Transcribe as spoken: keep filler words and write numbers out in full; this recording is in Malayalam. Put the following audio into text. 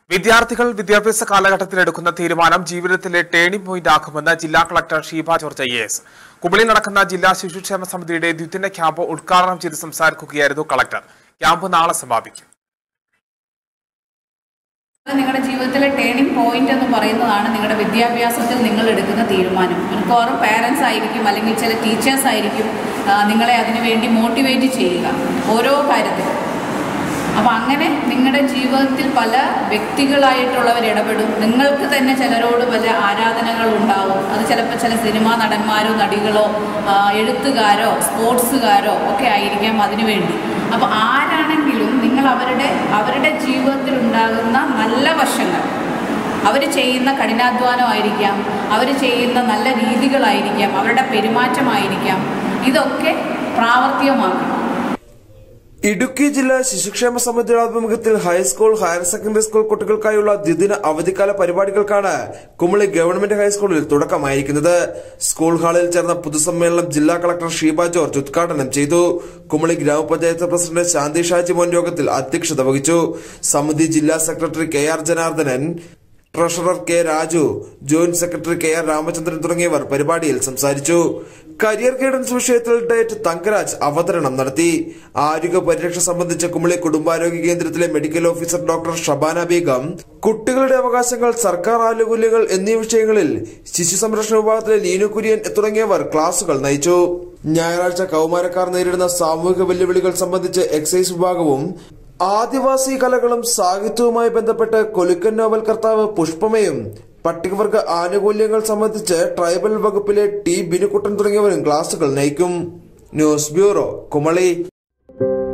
വിദ്യാർത്ഥികൾ വിദ്യാഭ്യാസ കാലഘട്ടത്തിൽ എടുക്കുന്ന തീരുമാനം ജീവിതത്തിലെ ടേണിംഗ് പോയിന്റ് ആക്കുമെന്ന് ജില്ലാ collector Sheeba George I A S. കുമളിയിൽ നടക്കുന്ന ജില്ലാ ശിശുക്ഷേമ സമിതിയുടെ ദ്വിദിന ക്യാമ്പ് ഉദ്ഘാടനം ചെയ്ത് സംസാരിക്കുകയായിരുന്നു കളക്ടർ. ക്യാമ്പ് നാളെ സമാപിക്കും. നിങ്ങളുടെ ജീവിതത്തിലെ ടേണിംഗ് പോയിന്റ് എന്ന് പറയുന്നതാണ് നിങ്ങളുടെ വിദ്യാഭ്യാസത്തിൽ നിങ്ങൾ എടുക്കുന്ന തീരുമാനം. മിക്കവാറും പാരൻസ് ആയിരിക്കും അല്ലെങ്കിൽ ചില ടീച്ചേഴ്സ് ആയിരിക്കും നിങ്ങളെ അതിനുവേണ്ടി മോട്ടിവേറ്റ് ചെയ്യുക ഓരോ കാര്യത്തിലും. അപ്പോൾ അങ്ങനെ നിങ്ങളുടെ ജീവിതത്തിൽ പല വ്യക്തികളായിട്ടുള്ളവർ ഇടപെടും. നിങ്ങൾക്ക് തന്നെ ചിലരോട് പല ആരാധനകൾ ഉണ്ടാവും. അത് ചിലപ്പോൾ ചില സിനിമാ നടന്മാരോ നടികളോ എഴുത്തുകാരോ സ്പോർട്സുകാരോ ഒക്കെ ആയിരിക്കാം അതിനുവേണ്ടി. അപ്പോൾ ആരാണെങ്കിലും നിങ്ങൾ അവരുടെ അവരുടെ ജീവിതത്തിൽ ഉണ്ടാകുന്ന നല്ല വശങ്ങൾ, അവർ ചെയ്യുന്ന കഠിനാധ്വാനമായിരിക്കാം, അവർ ചെയ്യുന്ന നല്ല രീതികളായിരിക്കാം, അവരുടെ പെരുമാറ്റമായിരിക്കാം, ഇതൊക്കെ പ്രാവർത്തികമാക്കണം. ഇടുക്കി ജില്ലാ ശിശുക്ഷേമ സമിതിയുടെ ആഭിമുഖ്യത്തിൽ ഹൈസ്കൂൾ, ഹയർ സെക്കൻഡറി സ്കൂൾ കുട്ടികൾക്കായുള്ള ദ്വിദിന അവധിക്കാല പരിപാടികൾക്കാണ് കുമളി ഗവൺമെന്റ് ഹൈസ്കൂളിൽ തുടക്കമായിരിക്കുന്നത്. സ്കൂൾ ഹാളിൽ ചേർന്ന പൊതുസമ്മേളനം ജില്ലാ കളക്ടർ ഷീബ ജോർജ് ഉദ്ഘാടനം ചെയ്തു. കുമളി ഗ്രാമപഞ്ചായത്ത് പ്രസിഡന്റ് ശാന്തി ഷാജി മോൻ യോഗത്തിൽ അധ്യക്ഷത വഹിച്ചു. സമിതി ജില്ലാ secretary K R Janardanan, treasurer K Raju, joint secretary K R Ramachandran തുടങ്ങിയവർ പരിപാടിയിൽ സംസാരിച്ചു. കരിയർ ഗൈഡൻസ് വിഷയത്തിൽ ഡയറ്റ് തങ്കരാജ് അവതരണം നടത്തി. ആരോഗ്യ പരിരക്ഷ സംബന്ധിച്ച കുമളി കുടുംബാരോഗ്യ കേന്ദ്രത്തിലെ medical officer doctor Shabana Beegum കുട്ടികളുടെ അവകാശങ്ങൾ, സർക്കാർ ആനുകൂല്യങ്ങൾ എന്നീ വിഷയങ്ങളിൽ ശിശു സംരക്ഷണ വിഭാഗത്തിലെ ലീനു കുര്യൻ തുടങ്ങിയവർ ക്ലാസുകൾ നയിച്ചു. ഞായറാഴ്ച കൌമാരക്കാർ നേരിടുന്ന സാമൂഹിക വെല്ലുവിളികൾ സംബന്ധിച്ച് എക്സൈസ് വിഭാഗവും ആദിവാസി കലകളും സാഹിത്യവുമായി ബന്ധപ്പെട്ട് കൊലുക്കൻ നോവൽ കർത്താവ് പുഷ്പമയും പട്ടികവർഗ ആനുകൂല്യങ്ങൾ സംബന്ധിച്ച് ട്രൈബൽ വകുപ്പിലെ ടി ബിനുക്കുട്ടൻ തുടങ്ങിയവരും ക്ലാസുകൾ നയിക്കും. News bureau, Kumily.